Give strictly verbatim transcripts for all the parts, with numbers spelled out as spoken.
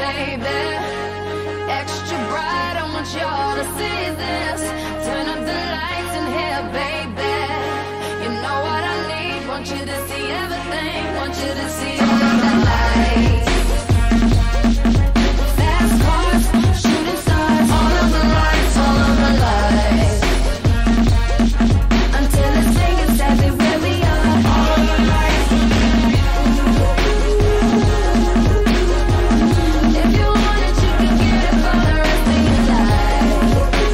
baby. Extra bright, I want y'all to see this. Turn up the lights in here, baby. You know what I need, want you to see everything. Want you to see all of the lights. Fast cars, shooting stars. All of the lights, all of the lights. Until it's singing everywhere we are. All of the lights. If you want it, you can get it for the rest of your life.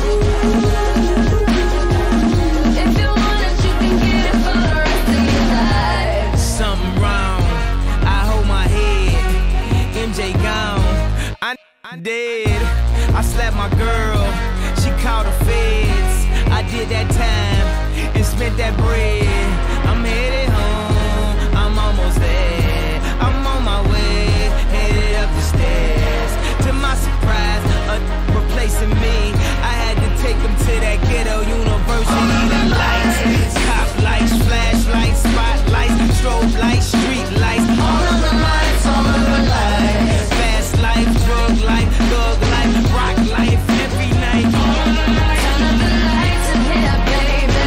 If you want it, you can get it for the rest of your life. Something wrong, I hold my head. M J gone, I, I dead. I slapped my girl, she called the feds. I did that time and spent that bread. I'm headed home, I'm almost there. I'm on my way, headed up the stairs. To my surprise, a replacing me. I had to take them to that ghetto university. The lights, cop lights, flashlights, spotlights, strobe lights, street lights. All of the lights, all of the lights. Fast life, drug life, thug life, rock life, every night. All of the lights. Turn up the lights in here, baby.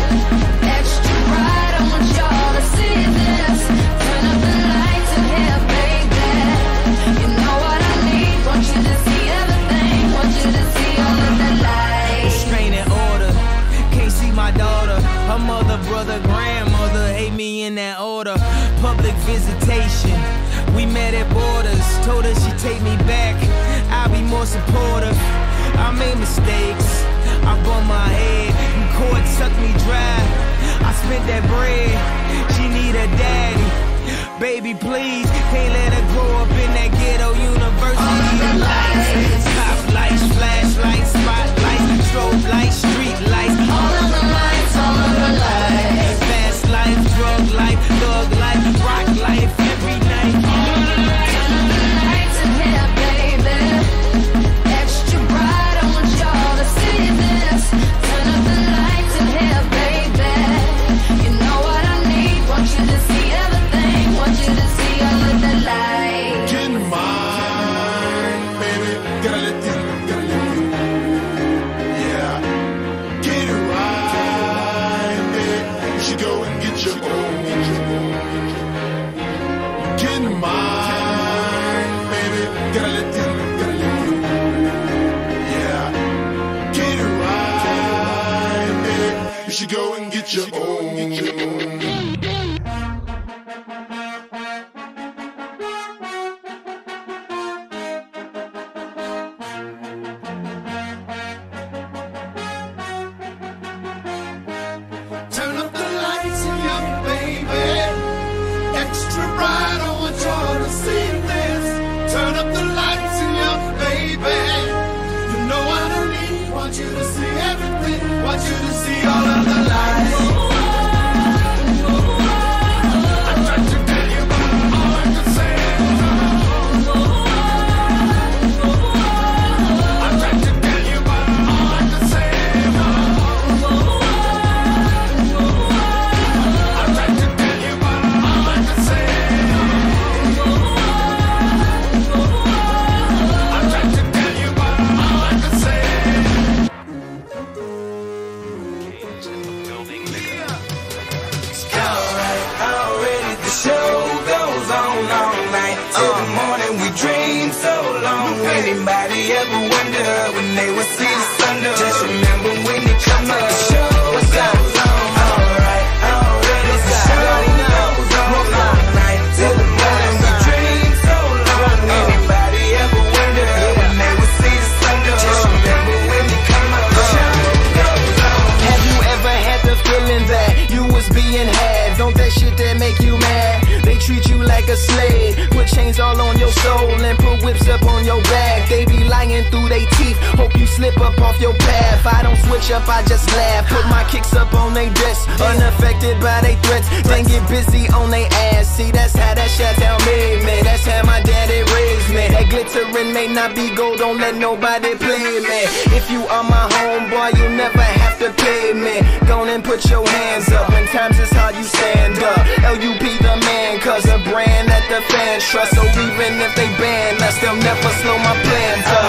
Extra bright, I want y'all to see this. Turn up the lights in here, baby. You know what I need, want you to see everything. Want you to see all of the lights. Restraining order, can't see my daughter. Her mother, brother, grandmother hate me in that order. Public visitation, we met at borders. Told her she'd take me back, I'll be more supportive. I made mistakes, I bumped my head. You court sucked me dry, I spent that bread. She need a daddy, baby please. Can't let her grow up in that ghetto university. The lights, top lights, flashlights, spotlights, strobe lights, street lights. All of the lights, all of the lights. Fast life, drug life, thug life, rock life, every night. All of the lights. Turn up the lights in here, baby. Extra bright, I want y'all to see this. Turn up the lights in here, baby. You know what I need, want you to see everything. Want you to see all of the lights. Get mine, baby. Gotta let you, gotta let you. Yeah. Get it right, baby. You should go and get your own. Get mine, baby. Gotta let you, gotta let you. Yeah. Get it right, baby. You should go and get your own. Turn up the lights in here, baby. Extra bright, I want y'all to see this. Turn up the lights in here, baby. You know what I need, want you to see everything. Want you to see all of the lights. I tried to tell you, but all I could say is I tried to tell you, but all I could say is I tried to tell you, but all I could say I tried to tell you, but all I could say. Alright, already the show goes on all night. Till the morning we dream so long. Anybody ever wonder when they would see the sun? Just remember when you come up, the show goes on. Alright, already the show goes on all night. Till the morning we dream so long. Anybody ever wonder when they would see the sun? Just remember when you come up, the show goes on. Have you ever had the feeling that you was being had? Don't that shit that make you mad? They treat you like a slave, put chains all on your soul and put whips up on your back. They be lying through they teeth, hope you slip up off your path. I don't switch up, I just laugh, put my kicks up on they desk, unaffected by they threats, then get busy on they ass. See, that's how that shit tell me, man, that's how my daddy raised me. That glitter glittering may not be gold, don't let nobody play me. If you are my homeboy, you never have to pay me. Go and put your hands up, when times is hard you stand up. L U P the man, cause a brand that the fans trust. So even if they ban us, they'll never slow my plans up.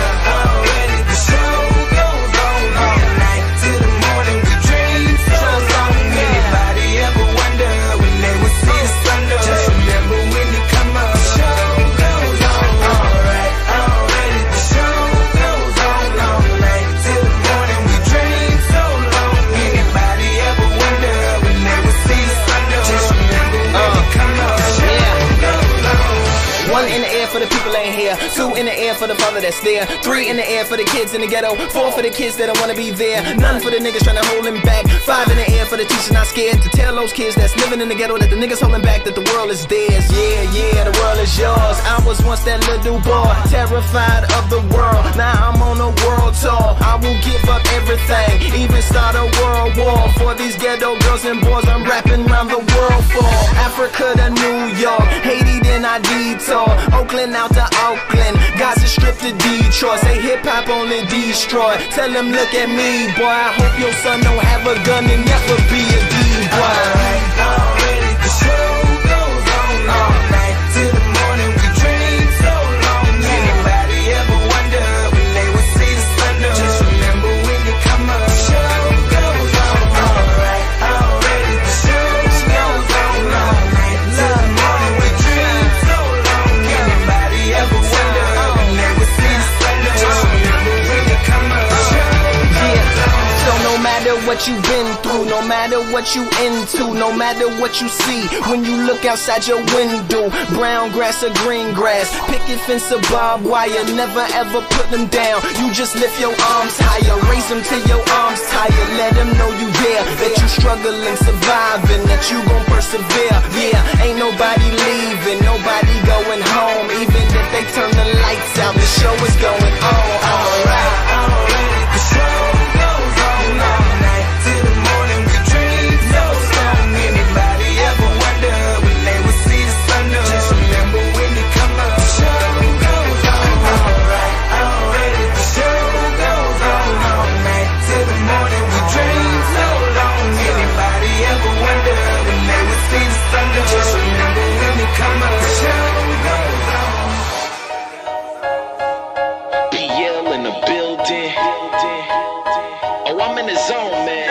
Already the show goes on all night till the morning we dream so long. Anybody ever wonder when they would see the sun? Just remember when you come up, the show goes on. Alright, already the show goes on all night till the morning we dream so long. Anybody ever wonder when they would see the sun? Just remember when you come up, the show goes on. One in the air for the people ain't here. Two in the air for the father that's there. Three in the air for the kids in the ghetto. Four for the kids that don't wanna be there. None for the niggas trying to hold him back. Five in the air for the teachers not scared to tell those kids that's living in the ghetto that the niggas holding back, that the world is theirs. Yeah, yeah, the world is yours. I was once that little boy, terrified of the world. Now I'm on a world tour. I will give up everything, even start a world war. For these ghetto girls and boys I'm rapping around the world for. Africa to New York, Haiti then I detour. Oakland out to Oakland, Gaza Strip to Detroit. Say hip-hop only destroy. Tell them look at me, boy. I hope your son don't have a gun and never be a D-boy. Alright, already the show goes on all night till the morning we dream so long. Anybody ever wonder when they would see the sun? Just remember when you come up, the show goes on. Alright, already the show goes on all night till the morning we dream so long. Anybody ever wonder when they would see the sun? Just remember when you come up, the show goes on. So no matter what you've been through, no matter what you into, no matter what you see, when you look outside your window, brown grass or green grass, picket fence or barbed wire, never ever put them down. You just lift your arms higher, raise them till your arms tired. Let them know you there, that you struggling, surviving, that you gon' persevere. Yeah, ain't nobody leaving, nobody going home. Even if they turn the lights out, the show is going on. Alright, already the show goes on all night till the morning we dream so strong. Anybody ever wonder when they would see the sun? Just remember when you come up, the show goes on. Alright, already the show goes on all night till the morning we dream so long. Anybody ever wonder when they would see the sun? Just remember when you come up, the show goes on. B L in the building. Oh, I'm in the zone, man.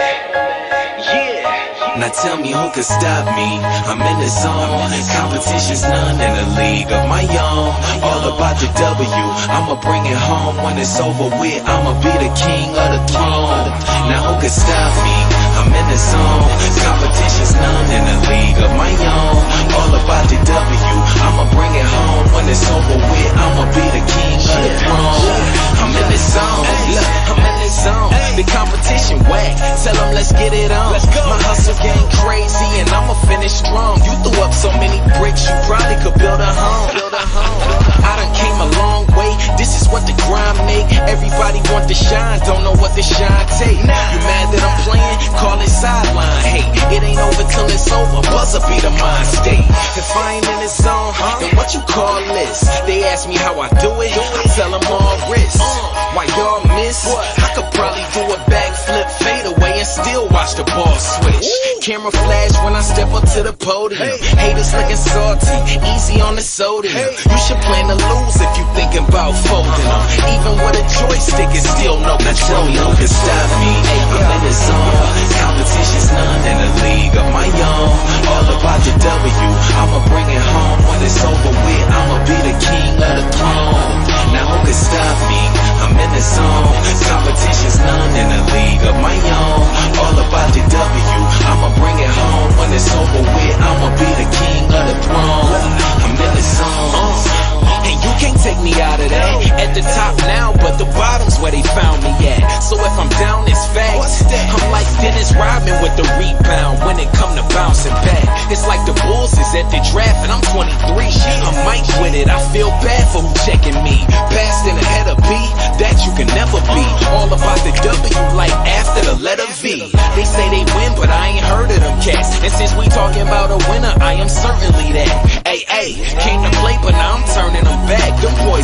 Yeah. Now tell me who could stop me. I'm in the zone. Competition's none in a league of my own. All about the W. I'ma bring it home when it's over with. I'ma be the king of the throne. Now who could stop me? I'm in the zone. Competition's none in a league of my own. All about the W. I'ma bring it home when it's over with. I'ma be the king of the throne. I'm in the zone. Look, I'm in the zone. The competition whack. Tell them let's get it on. My hustle game crazy and I'ma finish strong. You threw up so many bricks, you probably could build a home. Build a home. I done came a long way. This is what the grind make. Everybody want the shine, don't know what the shine take. You mad that I'm playing? Call it sideline. Hey, it ain't over till it's over. Buzzer be the mind state. If I ain't in the zone, then what you call this? They ask me how I do it. I tell them all wrist. Why y'all miss? I could probably do a backflip, fade away, and still watch the ball switch. Camera flash when I step up to the podium. Haters looking salty, easy on the sodium. You should plan to lose if you thinking about folding them. Even with a joystick, it's still no control. You can stop me. I'm in the zone. Competition's none in a league of my own. All about the W. I'ma bring it home when it's over with. I'ma be the king of the throne. Now who can stop me? I'm in the zone. Competition's none in a league of my own. All about the W. I'ma bring it home when it's over with. I'ma be the king of the throne. I'm in the zone. And you can't take me out of that. At the top now, but the bottom's where they found me at. So if I'm down, it's facts. I'm like Dennis Rodman with the rebound when it come to bouncing back. It's like the Bulls is at the draft and I'm twenty-three. I'm Mike with it, I feel bad for who checking me. Passed in ahead of B, that you can never be. All about the W like after the letter V. They say they win, but I ain't heard of them cats. And since we talking about a winner, I am certainly that. Ay, ay, came to play, but now I'm turning them back. Them boys low,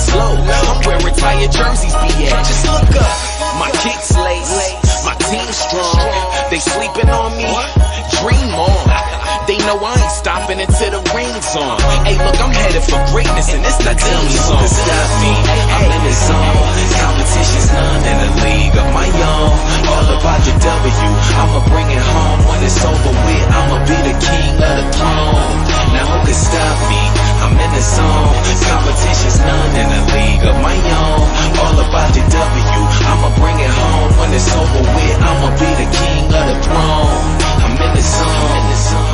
I'm where retired jerseys be at. Just look up. My kicks lace, my team strong. They sleeping on me, dream on. They know I ain't stopping until the ring's on. Hey, look, I'm headed for greatness, and it's the team song. Stop me, I'm in the zone. Competition's none in the league of my own. All about the W, I'ma bring it home. When it's over with, I'ma be the king of the throne. Now who can stop me? I'm in the zone. Competition's none in the league of my own. All about the W, I'ma bring it home. When it's over with, I'ma be the king of the throne. I'm in the zone, in the zone.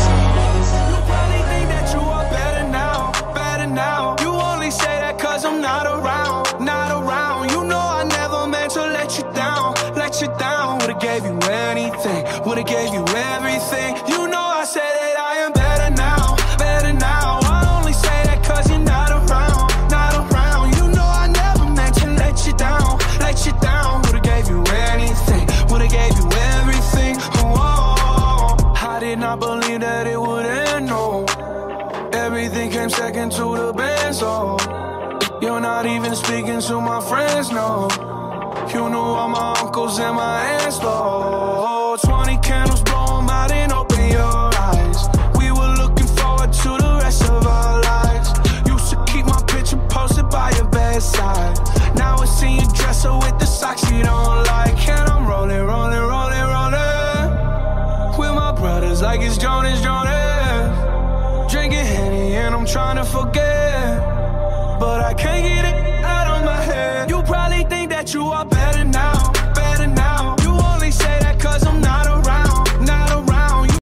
I'm not around, not around. You know I never meant to let you down, let you down. Would've gave you anything, would've gave you everything. You know I said that I am better now, better now. I only say that cause you're not around, not around. You know I never meant to let you down, let you down. Would've gave you anything, would've gave you everything. Oh, I did not believe that it would end, no. Everything came second to the best, oh. You're not even speaking to my friends, no. You knew all my uncles and my aunts, Lord. Twenty candles, blow 'em out and open your eyes. We were looking forward to the rest of our lives. Used to keep my picture posted by your bedside. Now I see you dresser with the socks you don't like. And I'm rolling, rolling, rolling, rolling with my brothers like it's Jonas, Jonas. Drinking Henny and I'm trying to forget, but I can't get it out of my head. You probably think that you are